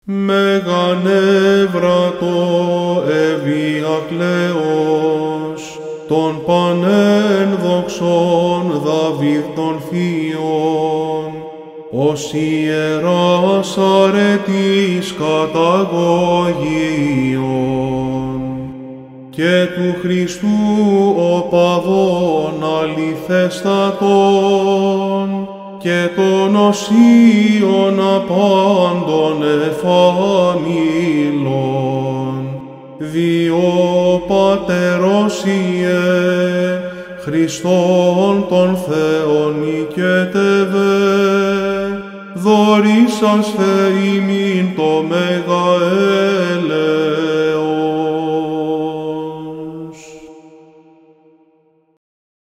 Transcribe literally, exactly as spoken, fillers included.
Μεγανεύρατο ευιακλέος, των πανένδοξων Δαβίδ των θείων, ως ιεράς αρετής καταγωγίων, και του Χριστού οπαδών αληθέστατων, και των οσίων απάντων εφαμίλων, διό Πατερός Ιε, Χριστόν τον Θεόν οικετευε, δωρήσαστε ημίν το μέγα έλεος.